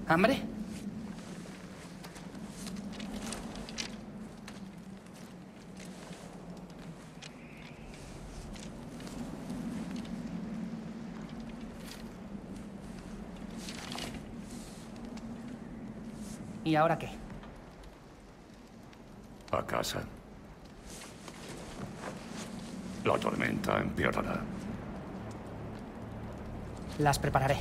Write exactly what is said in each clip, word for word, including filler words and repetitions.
¿Hambre? ¿Y ahora qué? A casa. La tormenta empeorará. Las prepararé.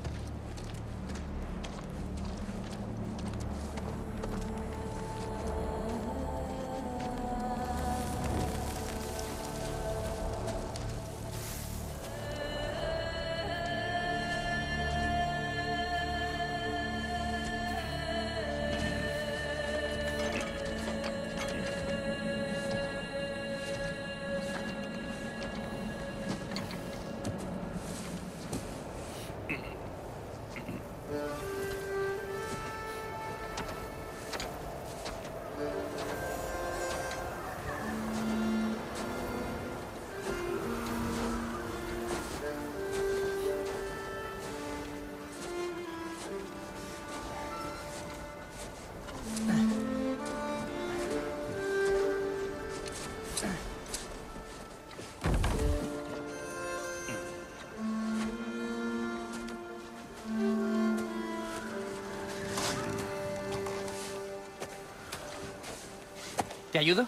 ¿Te ayudo?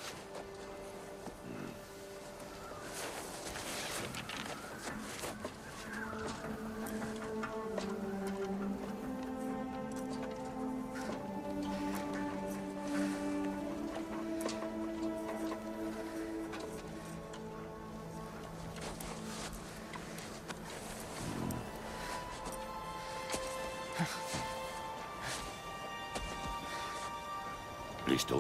¿Listo?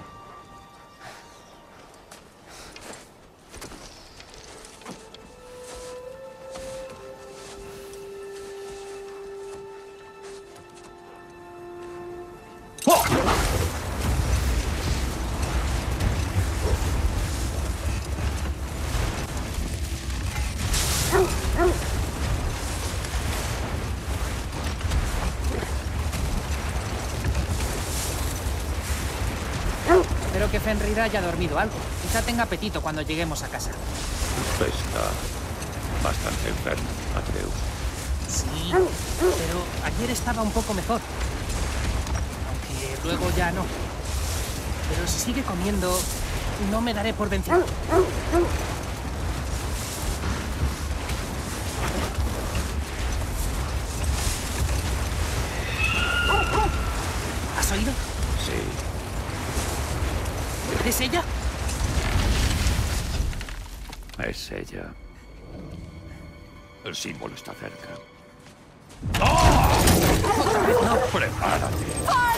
Espero que Fenrir haya dormido algo. Quizá tenga apetito cuando lleguemos a casa. Está bastante enfermo, Atreus. Sí, pero ayer estaba un poco mejor. Aunque luego ya no. Pero si sigue comiendo, no me daré por vencido. ¿Has oído? Sí. ¿Es ella? Es ella. El símbolo está cerca. Otra vez no. ¡Prepárate!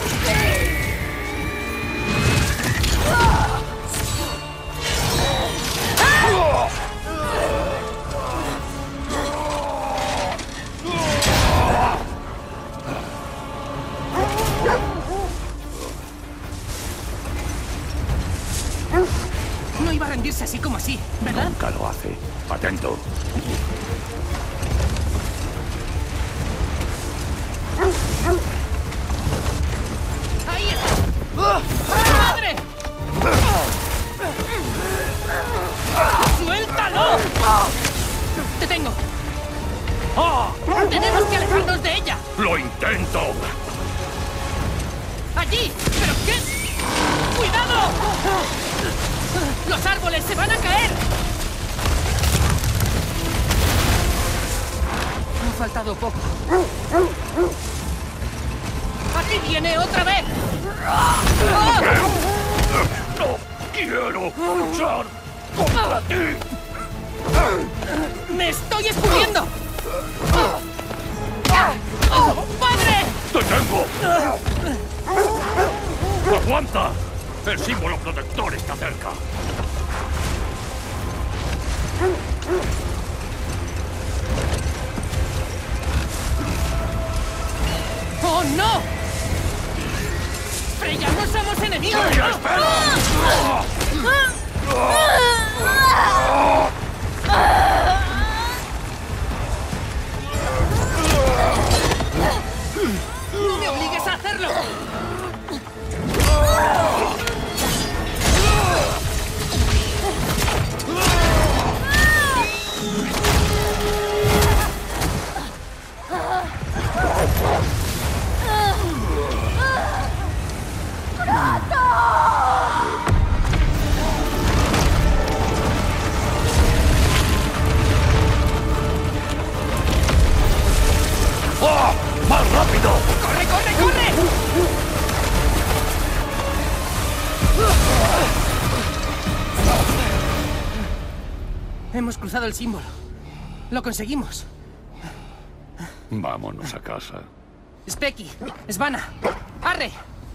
No iba a rendirse así como así, ¿verdad? Nunca lo hace. Atento. ¡Ahí está! ¡Madre! ¡Suéltalo! ¡Te tengo! ¡Tenemos que alejarnos de ella! ¡Lo intento! ¡Allí! ¿Pero qué? ¡Cuidado! ¡Los árboles se van a caer! Ha faltado poco. ¡Aquí viene otra vez! ¡No quiero luchar contra ti! ¡Me estoy escurriendo! ¡Padre! ¡Te tengo! ¡Aguanta! El símbolo protector está cerca. ¡Oh, no! ¡Freya, no somos enemigos! ¡Freya, espera! ¡No me obligues a hacerlo! ¡Oh! ¡Más rápido! ¡Corre, corre, corre! Hemos cruzado el símbolo. Lo conseguimos. Vámonos a casa. Specky, Svana, arre.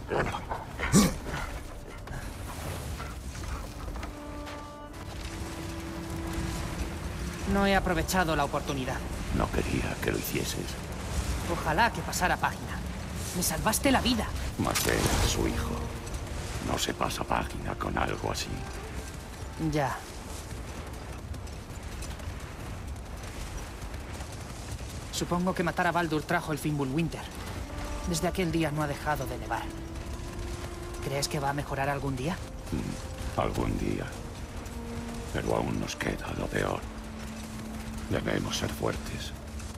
No he aprovechado la oportunidad. No quería que lo hicieses. Ojalá que pasara página. Me salvaste la vida. Mas era su hijo. No se pasa página con algo así. Ya. Supongo que matar a Baldur trajo el Fimbulwinter. Desde aquel día no ha dejado de nevar. ¿Crees que va a mejorar algún día? Mm, algún día. Pero aún nos queda lo peor. Debemos ser fuertes.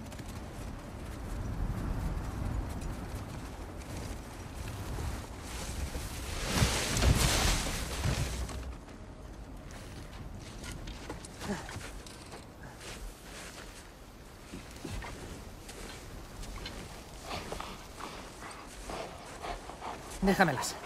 Déjamelas.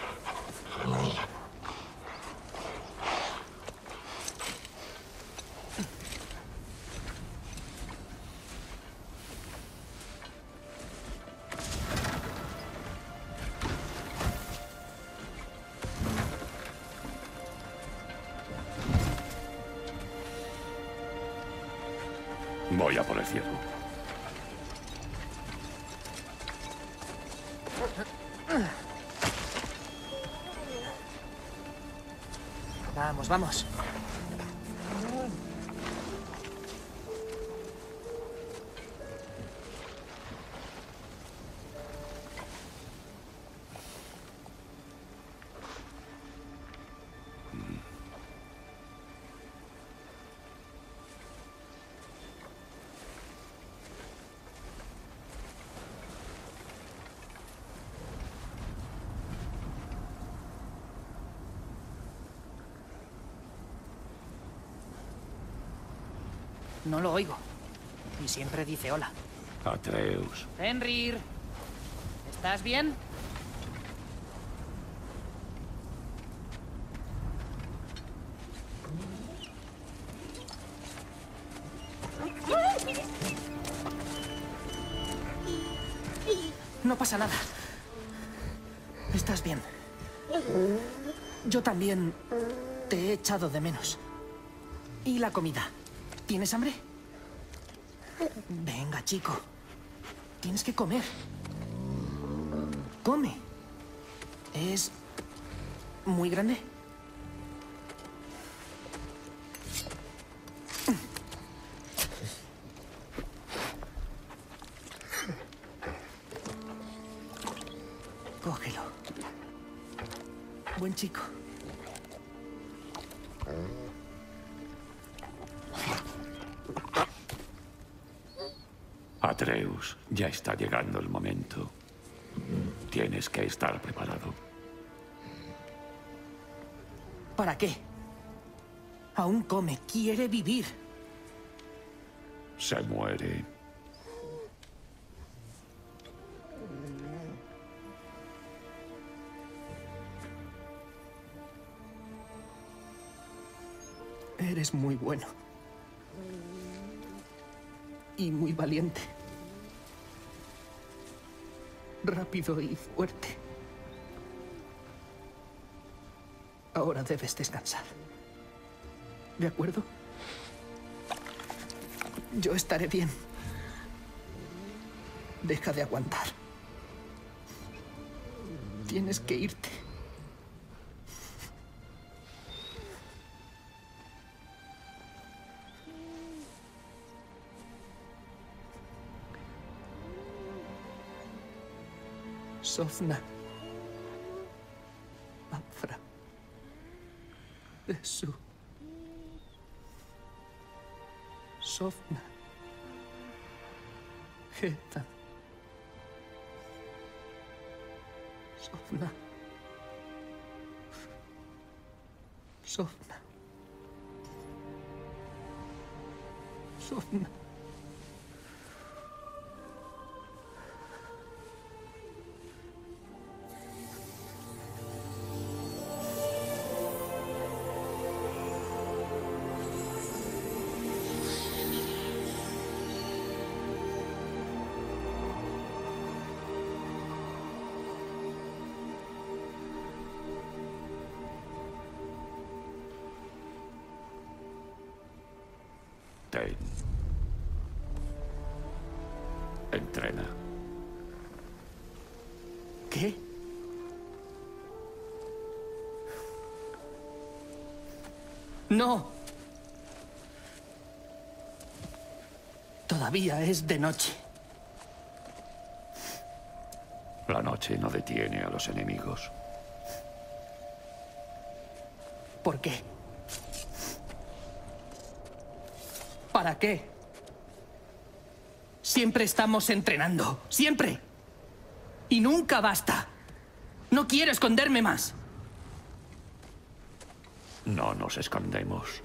Voy a por el ciervo. Vamos, vamos. No lo oigo. Y siempre dice hola. Atreus. Fenrir, ¿estás bien? No pasa nada. Estás bien. Yo también te he echado de menos. ¿Y la comida? ¿Tienes hambre? Venga, chico. Tienes que comer. Come. ¿Es muy grande? Cógelo. Buen chico. Atreus, ya está llegando el momento. Tienes que estar preparado. ¿Para qué? Aún come, quiere vivir. Se muere. Eres muy bueno. Y muy valiente. Rápido y fuerte. Ahora debes descansar. ¿De acuerdo? Yo estaré bien. Deja de aguantar. Tienes que irte. Sofna. Afra. Jesu. Sofna. Geta. Sofna. Sofna. Sofna. Ten. Entrena. ¿Qué? No. Todavía es de noche. La noche no detiene a los enemigos. ¿Por qué? ¿Para qué? Siempre estamos entrenando. Siempre. Y nunca basta. No quiero esconderme más. No nos escondemos.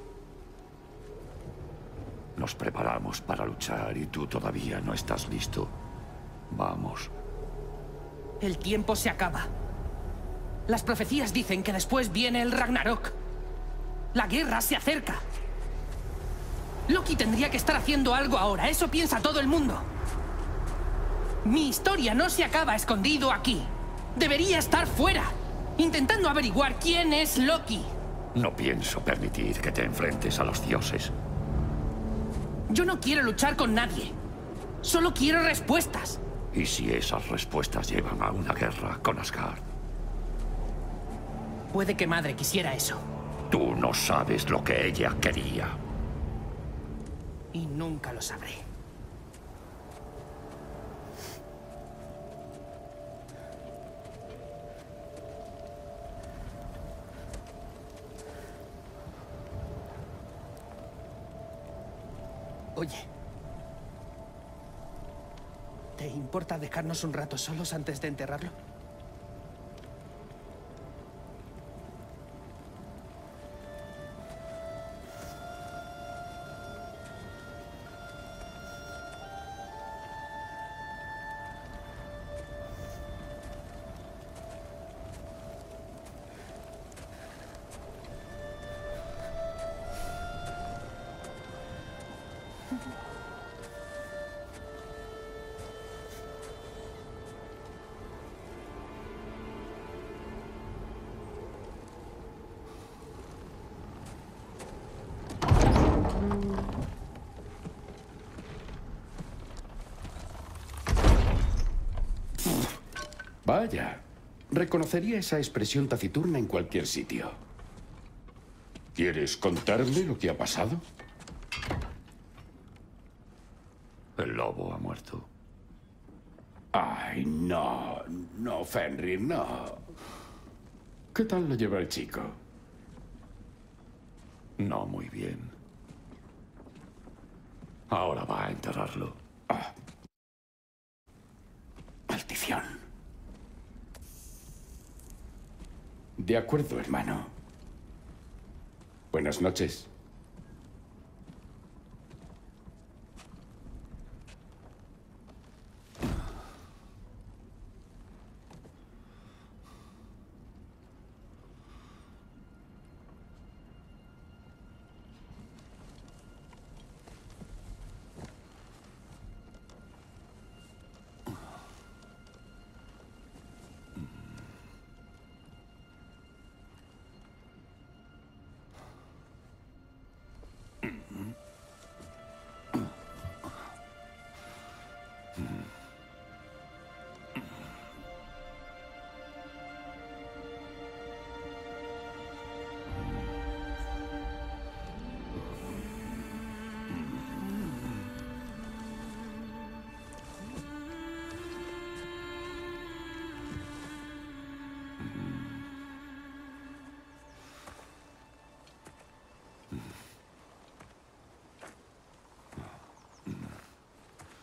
Nos preparamos para luchar y tú todavía no estás listo. Vamos. El tiempo se acaba. Las profecías dicen que después viene el Ragnarok. La guerra se acerca. Loki tendría que estar haciendo algo ahora. Eso piensa todo el mundo. Mi historia no se acaba escondido aquí. Debería estar fuera, intentando averiguar quién es Loki. No pienso permitir que te enfrentes a los dioses. Yo no quiero luchar con nadie. Solo quiero respuestas. ¿Y si esas respuestas llevan a una guerra con Asgard? Puede que madre quisiera eso. Tú no sabes lo que ella quería. Y nunca lo sabré. Oye. ¿Te importa dejarnos un rato solos antes de enterrarlo? Vaya, reconocería esa expresión taciturna en cualquier sitio. ¿Quieres contarme lo que ha pasado? El lobo ha muerto. Ay, no, no, Fenrir, no. ¿Qué tal lo lleva el chico? No muy bien. Ahora va a enterrarlo. Ah. Maldición. De acuerdo, hermano. Buenas noches.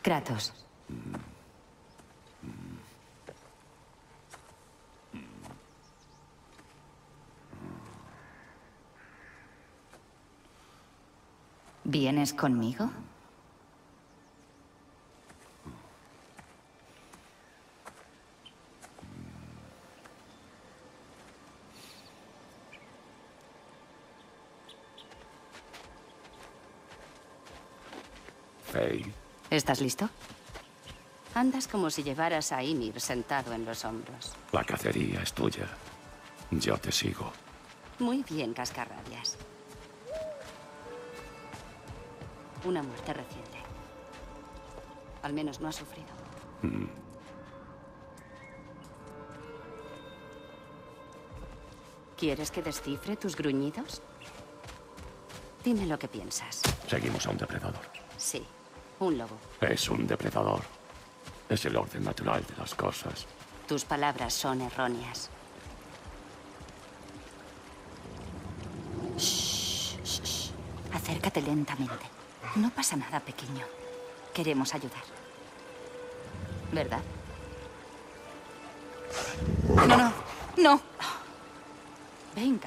Kratos. ¿Vienes conmigo? Faye. ¿Estás listo? Andas como si llevaras a Ymir sentado en los hombros. La cacería es tuya. Yo te sigo. Muy bien, cascarrabias. Una muerte reciente. Al menos no ha sufrido. Mm. ¿Quieres que descifre tus gruñidos? Dime lo que piensas. Seguimos a un depredador. Sí, un lobo. Es un depredador. Es el orden natural de las cosas. Tus palabras son erróneas. Shh, shh, shh. Acércate lentamente. No pasa nada, pequeño. Queremos ayudar. ¿Verdad? No, no, no. Venga.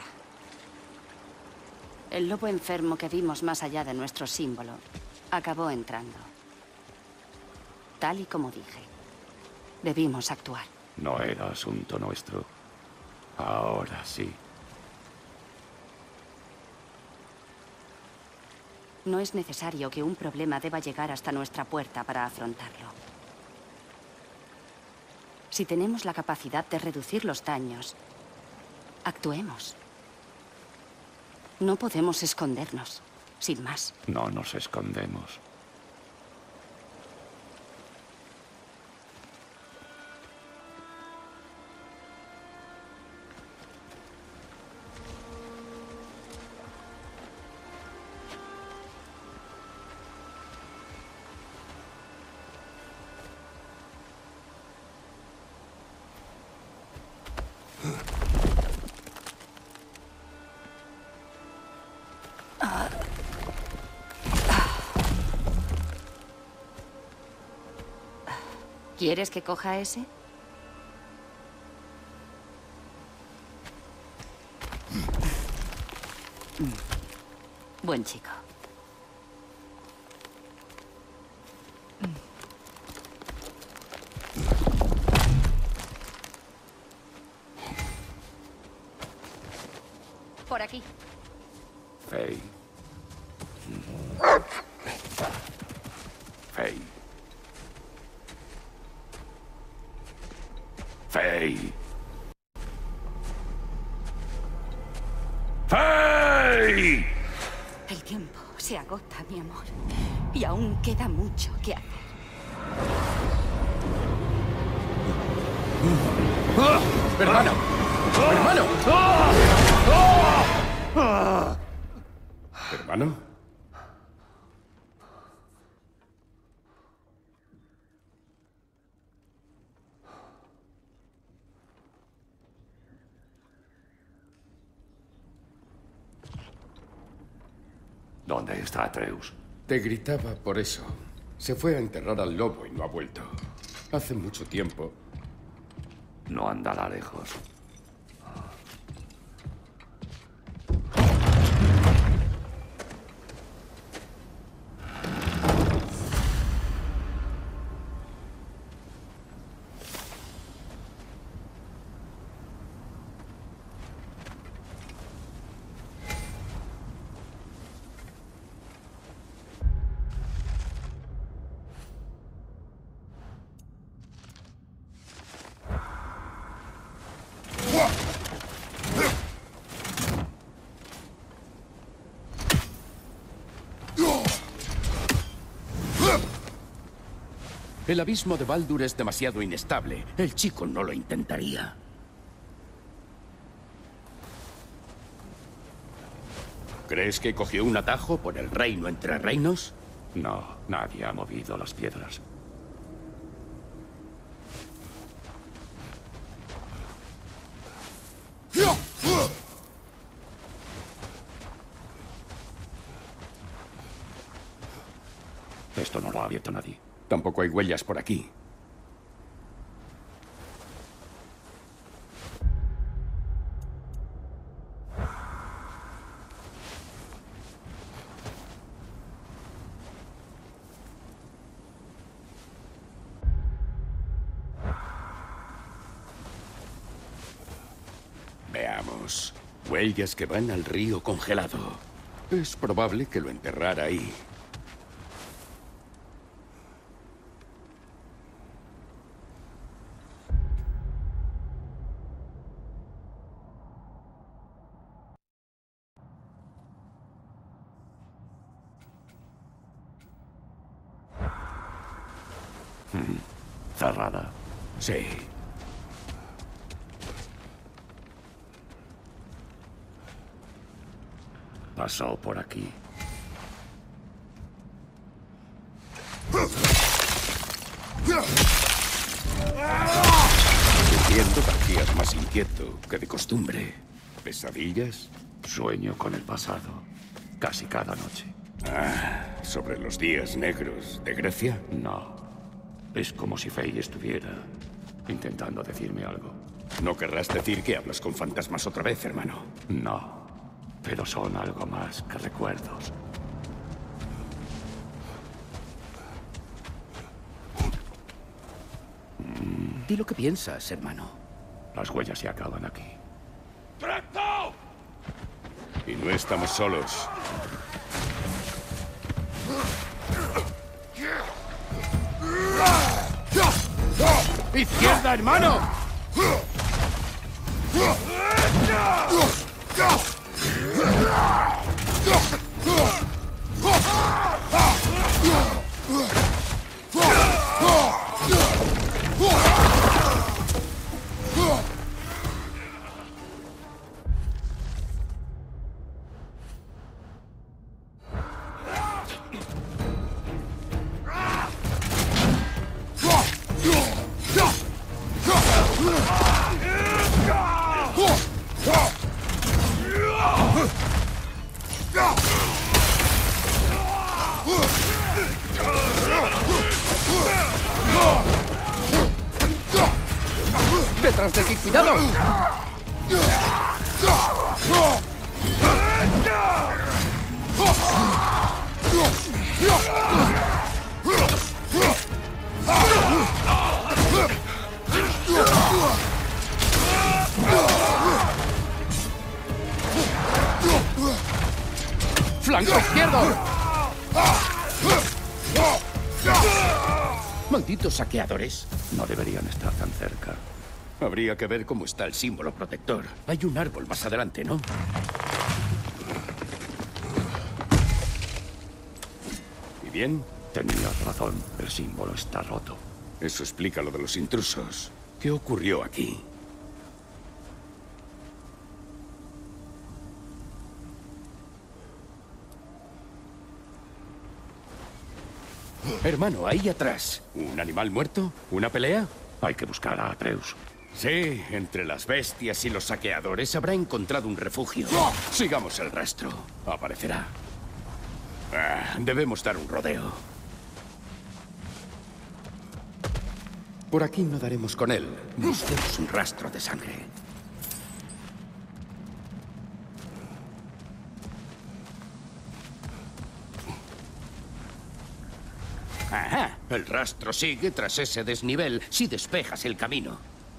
El lobo enfermo que vimos más allá de nuestro símbolo acabó entrando. Tal y como dije. Debimos actuar. No era asunto nuestro. Ahora sí. No es necesario que un problema deba llegar hasta nuestra puerta para afrontarlo. Si tenemos la capacidad de reducir los daños, actuemos. No podemos escondernos, sin más. No nos escondemos. ¿Quieres que coja ese? Buen chico. Por aquí. Faye. Faye. Faye. Faye. El tiempo se agota, mi amor. Y aún queda mucho que hacer. ¡Hermano! ¡Hermano! ¿Hermano? ¿Dónde está Atreus? Te gritaba por eso. Se fue a enterrar al lobo y no ha vuelto. Hace mucho tiempo. No andará lejos. El abismo de Baldur es demasiado inestable. El chico no lo intentaría. ¿Crees que cogió un atajo por el reino entre reinos? No, nadie ha movido las piedras. Esto no lo ha abierto nadie. Tampoco hay huellas por aquí. Veamos. Huellas que van al río congelado. Es probable que lo enterrara ahí. Cerrada. Sí. Pasó por aquí. Entiendo, parecías más inquieto que de costumbre. ¿Pesadillas? Sueño con el pasado. Casi cada noche. Ah, ¿sobre los días negros de Grecia? No. Es como si Faye estuviera intentando decirme algo. No querrás decir que hablas con fantasmas otra vez, hermano. No. Pero son algo más que recuerdos. Di lo que piensas, hermano. Las huellas se acaban aquí. ¡Pronto! Y no estamos solos. ¡Izquierda, hermano! ¡Detrás de ti, cuidado! ¡Flanco izquierdo! ¡Malditos saqueadores! No deberían estar tan cerca. Habría que ver cómo está el símbolo protector. Hay un árbol más adelante, ¿no? ¿Y bien? Tenías razón. El símbolo está roto. Eso explica lo de los intrusos. ¿Qué ocurrió aquí? Hermano, ahí atrás. ¿Un animal muerto? ¿Una pelea? Hay que buscar a Atreus. Sí, entre las bestias y los saqueadores habrá encontrado un refugio. Sigamos el rastro. Aparecerá. Ah, debemos dar un rodeo. Por aquí no daremos con él. Busquemos un rastro de sangre. Ajá. El rastro sigue tras ese desnivel si despejas el camino.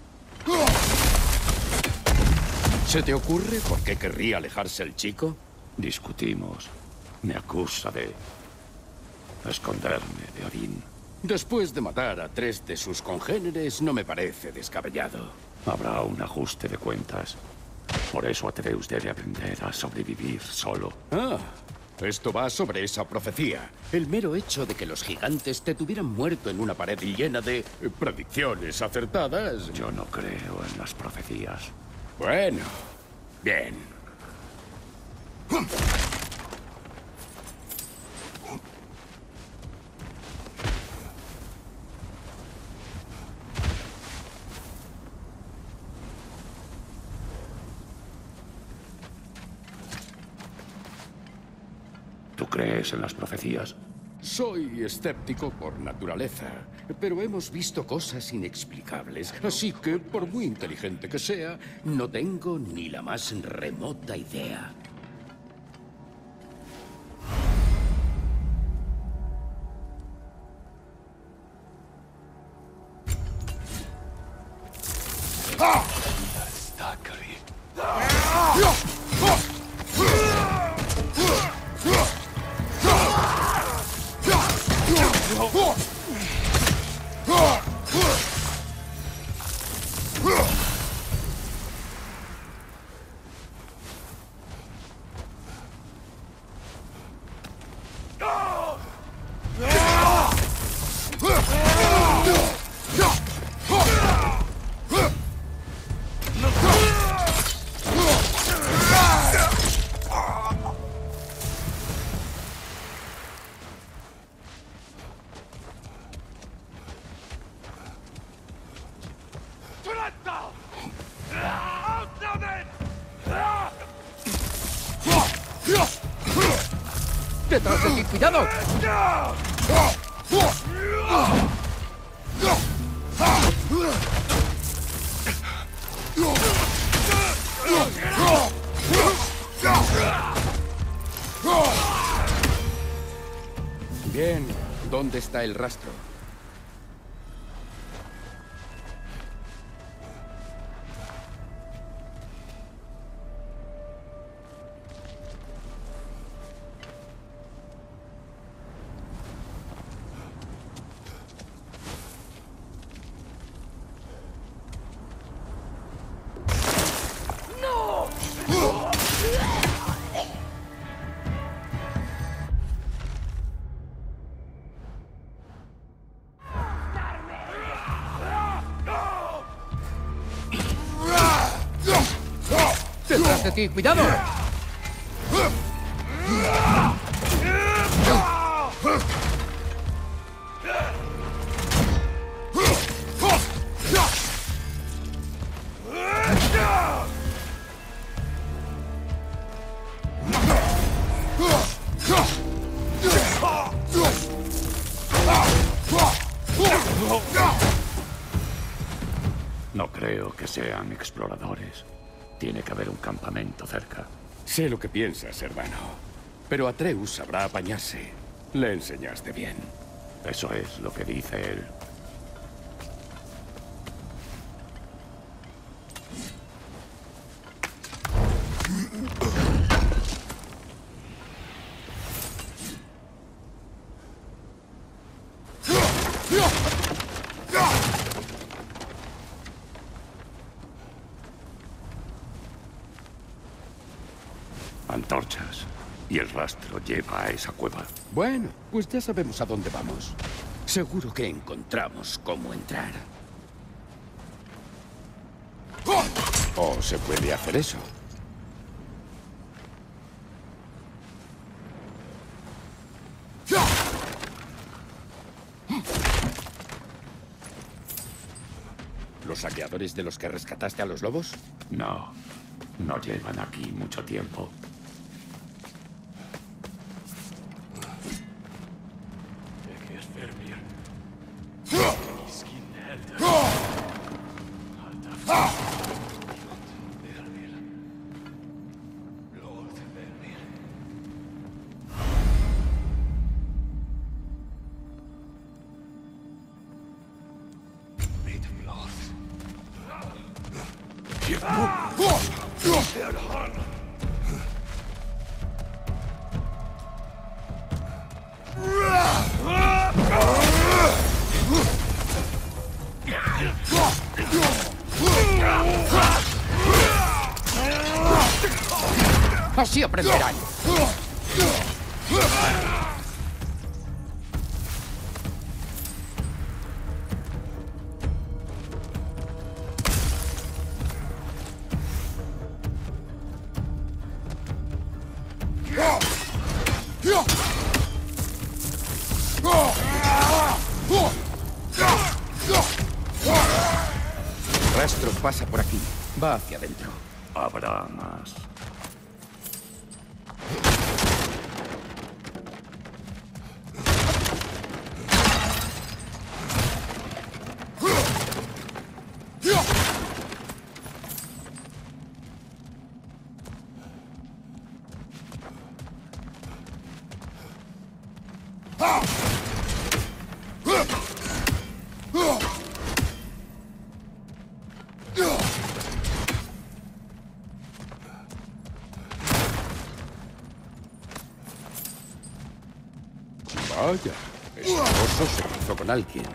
¿Se te ocurre por qué querría alejarse el chico? Discutimos. Me acusa de esconderme de Odín. Después de matar a tres de sus congéneres, no me parece descabellado. Habrá un ajuste de cuentas. Por eso Atreus debe aprender a sobrevivir solo. Ah, esto va sobre esa profecía. El mero hecho de que los gigantes te tuvieran muerto en una pared llena de eh, predicciones acertadas. Yo no creo en las profecías. Bueno, bien. ¿Tú crees en las profecías? Soy escéptico por naturaleza, pero hemos visto cosas inexplicables, así que, por muy inteligente que sea, no tengo ni la más remota idea. ¡Detrás de ti! ¡Cuidado! Bien, ¿dónde está el rastro? ¡Detrás de ti! ¡Cuidado! No creo que sean exploradores. Tiene que haber un campamento cerca. Sé lo que piensas, hermano. Pero Atreus sabrá apañarse. Le enseñaste bien. Eso es lo que dice él. Antorchas. Y el rastro lleva a esa cueva. Bueno, pues ya sabemos a dónde vamos. Seguro que encontramos cómo entrar. ¿O se puede hacer eso? ¿Los saqueadores de los que rescataste a los lobos? No, no llevan aquí mucho tiempo. Así aprenderán. El rastro pasa por aquí. Va hacia adentro. Habrá más. Vaya, el oso se cruzó con alguien.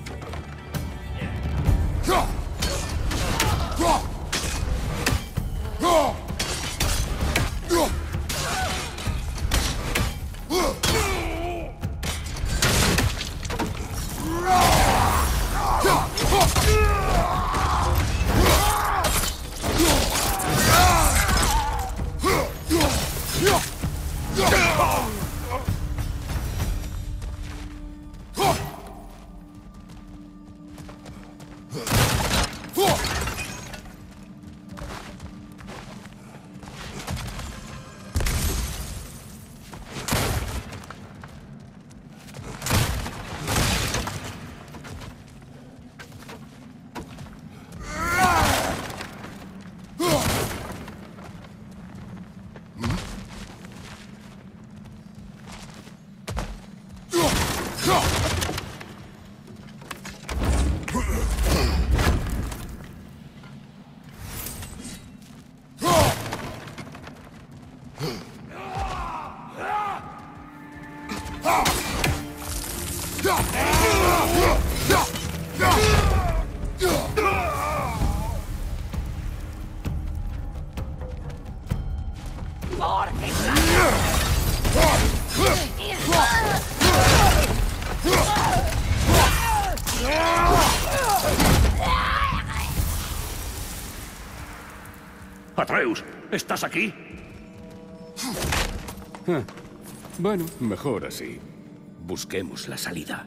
Atreus, ¿estás aquí? Ah, bueno, mejor así. Busquemos la salida.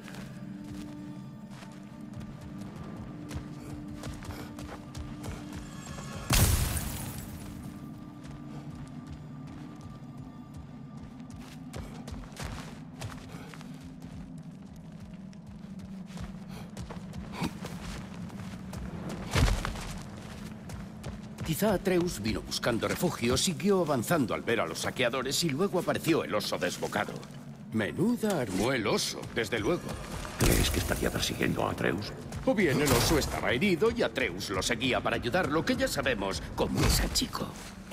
Quizá Atreus vino buscando refugio, siguió avanzando al ver a los saqueadores y luego apareció el oso desbocado. Menuda armó el oso, desde luego. ¿Crees que estaría persiguiendo a Atreus? O bien el oso estaba herido y Atreus lo seguía para ayudarlo, que ya sabemos cómo es el chico.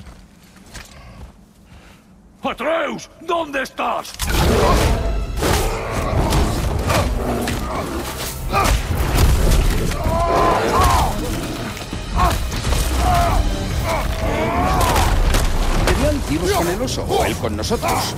¡Atreus! ¿Dónde estás? ¿Tenían tiros con el oso o él con nosotros?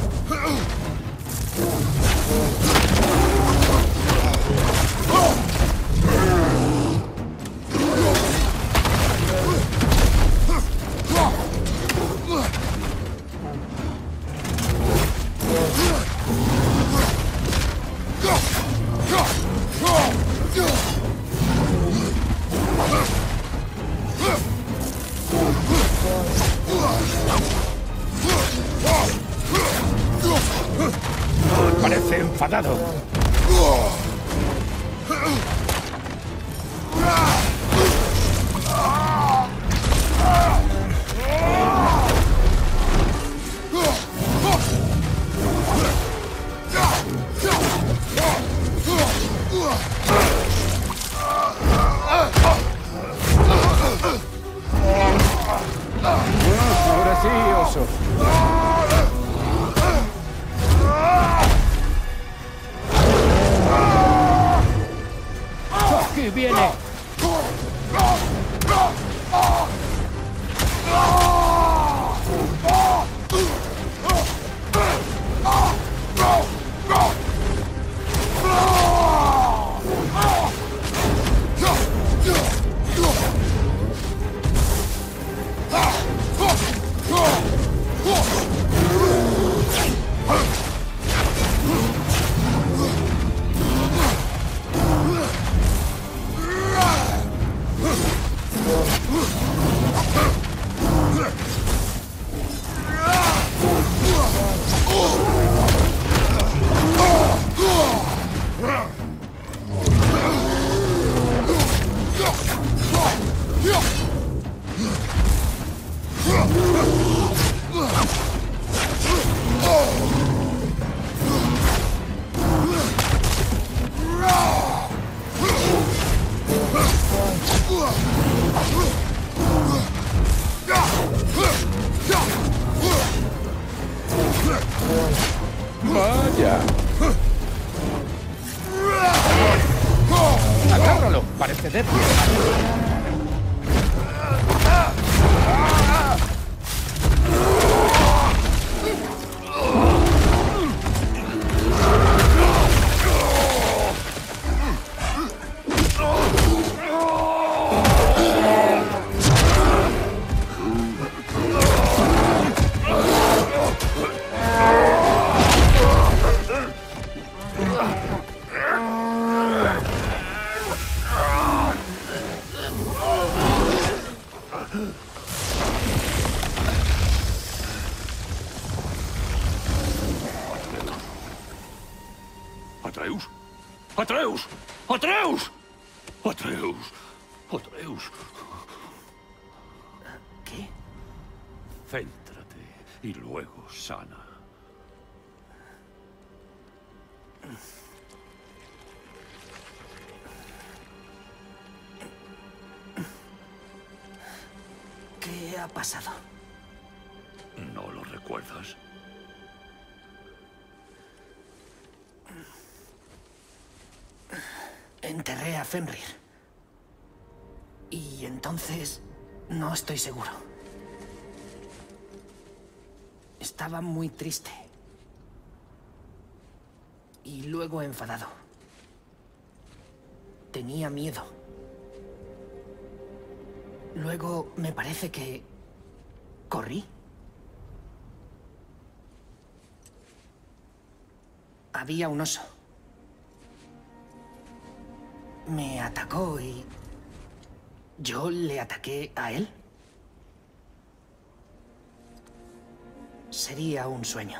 Parece enfadado. Ahora sí, oso. Ponte de pie. Atreus. Atreus. Atreus. Atreus. Atreus. ¿Qué? Céntrate y luego sana. ¿Qué ha pasado? ¿No lo recuerdas? Enterré a Fenrir. Y entonces... no estoy seguro. Estaba muy triste. Y luego enfadado. Tenía miedo. Luego me parece que... corrí. Había un oso. Me atacó y... ¿yo le ataqué a él? Sería un sueño.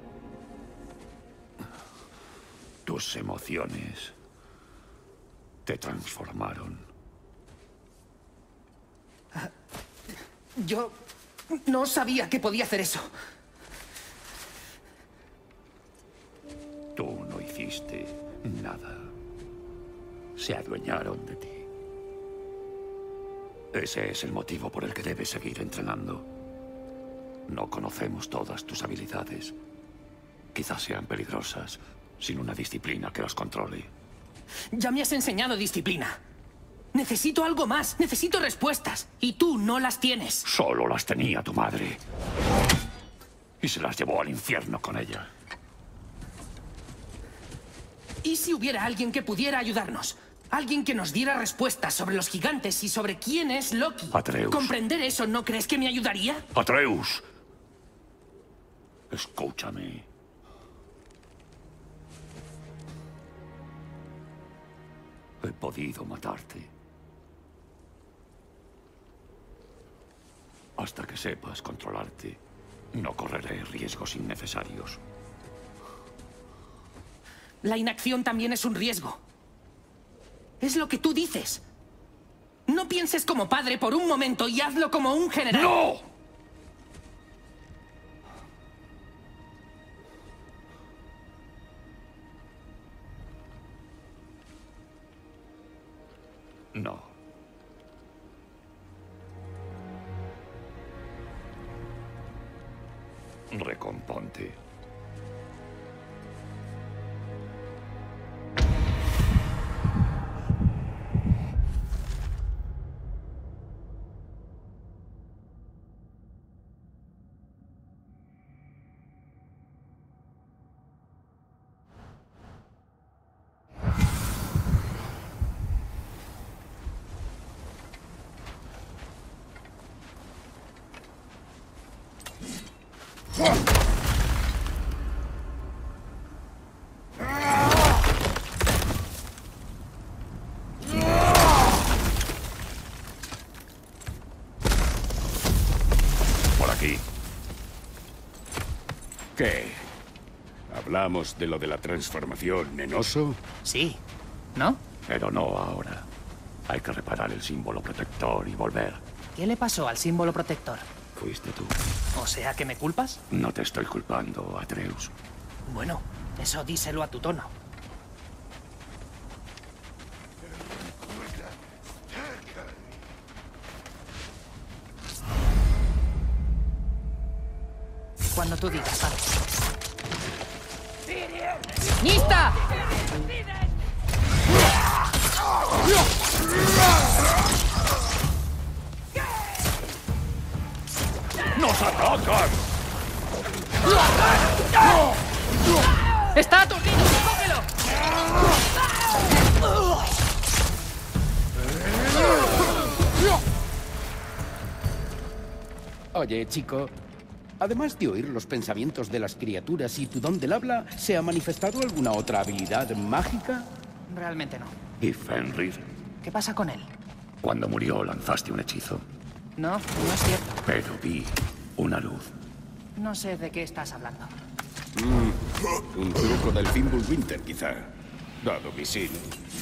Tus emociones te transformaron. Yo no sabía que podía hacer eso. Tú no hiciste nada. Se adueñaron de ti. Ese es el motivo por el que debes seguir entrenando. No conocemos todas tus habilidades. Quizás sean peligrosas, sin una disciplina que las controle. Ya me has enseñado disciplina. Necesito algo más. Necesito respuestas. Y tú no las tienes. Solo las tenía tu madre. Y se las llevó al infierno con ella. ¿Y si hubiera alguien que pudiera ayudarnos? Alguien que nos diera respuestas sobre los gigantes y sobre quién es Loki. Atreus. ¿Comprender eso no crees que me ayudaría? ¡Atreus! Escúchame. He podido matarte. Hasta que sepas controlarte, no correré riesgos innecesarios. La inacción también es un riesgo. Es lo que tú dices. No pienses como padre por un momento y hazlo como un general. ¡No! No. Recomponte. Por aquí. ¿Qué? ¿Hablamos de lo de la transformación en oso? Sí, ¿no? Pero no ahora. Hay que reparar el símbolo protector y volver. ¿Qué le pasó al símbolo protector? Fuiste tú. ¿O sea que me culpas? No te estoy culpando, Atreus. Bueno, eso díselo a tu tono. Cuando tú digas, vale. ¡Lista! ¡Nos atacan! ¡Está aturdido! ¡Cógelo! Oye, chico, además de oír los pensamientos de las criaturas y tu don del habla, ¿se ha manifestado alguna otra habilidad mágica? Realmente no. ¿Y Fenrir? ¿Qué pasa con él? Cuando murió lanzaste un hechizo. No, no es cierto. Pero vi una luz. No sé de qué estás hablando. Mm, un truco del Fimbulwinter, quizá. Dado misil.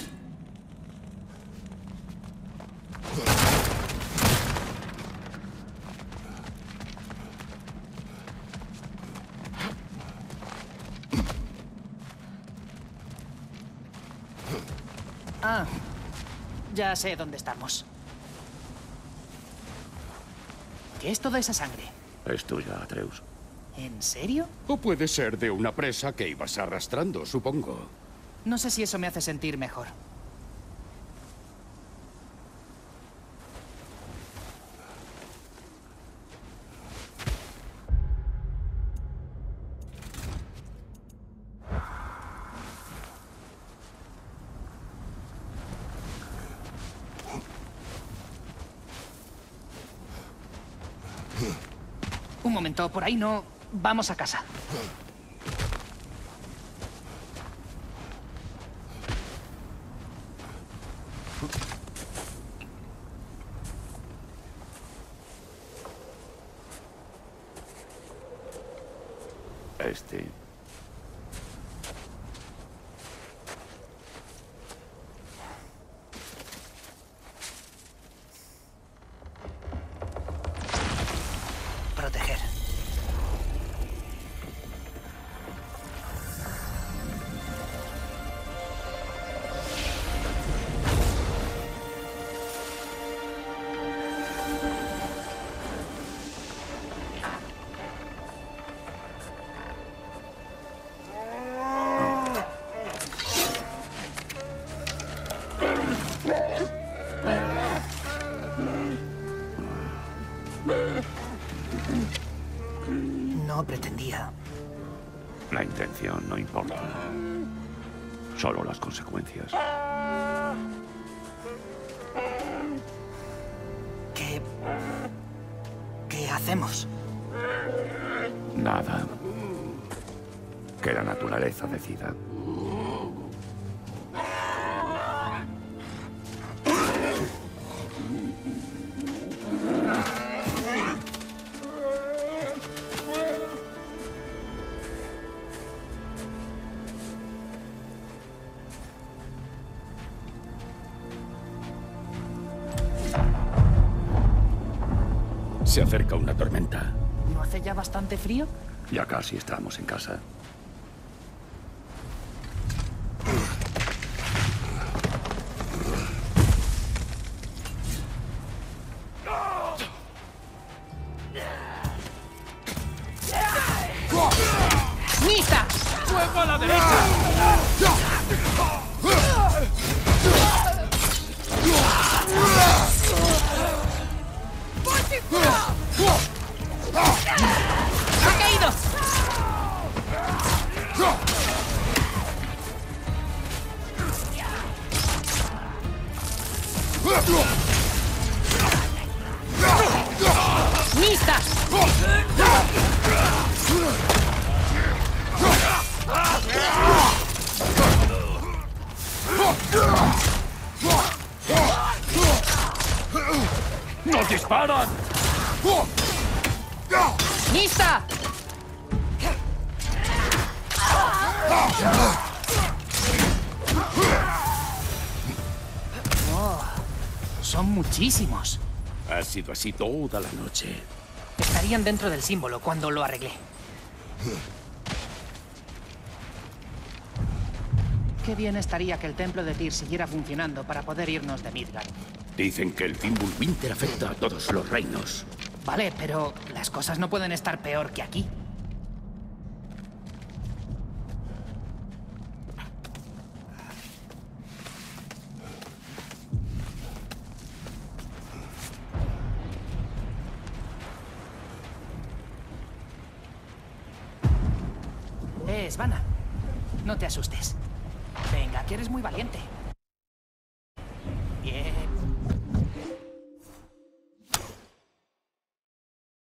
Ah, ya sé dónde estamos. ¿Qué es toda esa sangre? Es tuya, Atreus. ¿En serio? O puede ser de una presa que ibas arrastrando, supongo. No sé si eso me hace sentir mejor. Un momento, por ahí no. Vamos a casa. Este. Proteger. No pretendía. La intención no importa. Solo las consecuencias. ¿Qué... ¿Qué hacemos? Nada. Que la naturaleza decida. Se acerca una tormenta. ¿No hace ya bastante frío? Ya casi estamos en casa. ¡Nista! ¡Fuego a la derecha! ¡Ha caído! ¡Nista! ¡Nos disparan! ¡Nista! Oh, son muchísimos. Ha sido así toda la noche. Estarían dentro del símbolo cuando lo arreglé. Qué bien estaría que el templo de Tyr siguiera funcionando para poder irnos de Midgard. Dicen que el Fimbulwinter afecta a todos los reinos. Vale, pero las cosas no pueden estar peor que aquí. es vana. No te asustes. Venga, que eres muy valiente. Bien.